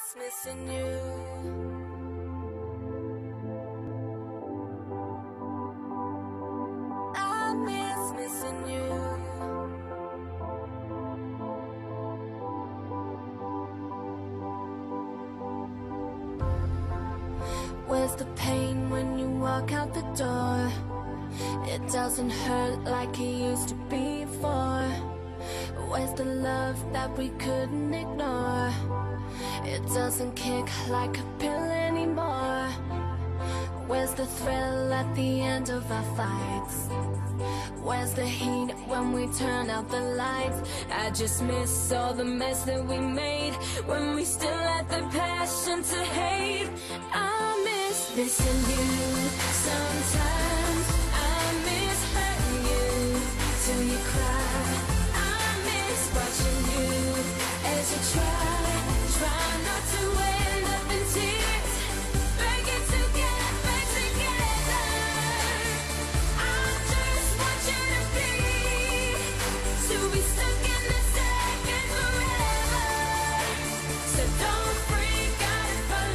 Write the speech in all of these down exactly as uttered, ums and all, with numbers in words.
miss missing you. I miss missing you. Where's the pain when you walk out the door? It doesn't hurt like it used to before. Where's the love that we couldn't ignore? It doesn't kick like a pill anymore. Where's the thrill at the end of our fights? Where's the heat when we turn out the lights? I just miss all the mess that we made when we still had the passion to hate. I miss missing you sometimes. I miss hurting you till you cry. I miss watching you as you try, try not to end up in tears. Beg it to get back together. I just want you to be, to be stuck in the second forever. So don't freak out if I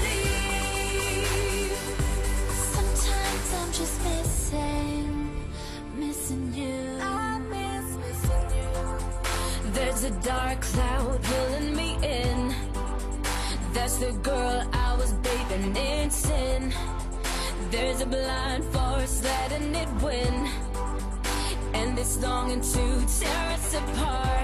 leave. Sometimes I'm just missing, missing you. I miss missing you. There's a dark cloud pulling me in. That's the girl I was bathing in sin. There's a blind force letting it win, and it's longing to tear us apart.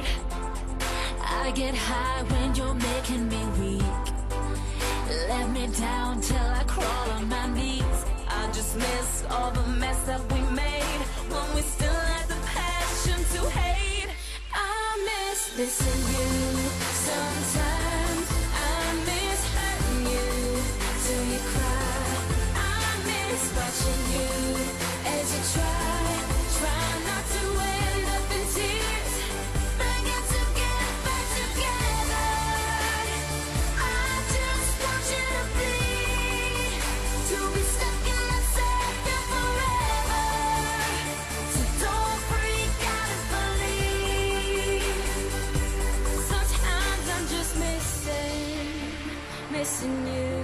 I get high when you're making me weak. Let me down till I crawl on my knees. I just miss all the mess that we made when we still had the passion to hate. I miss missing you sometimes. I miss hurting you till you cry. I miss watching you as you try, try not to end up in tears. Begging to get back together. I just want you to be, to be stuck in the second forever. So don't freak out if I leave. Sometimes I'm just missing, missing you.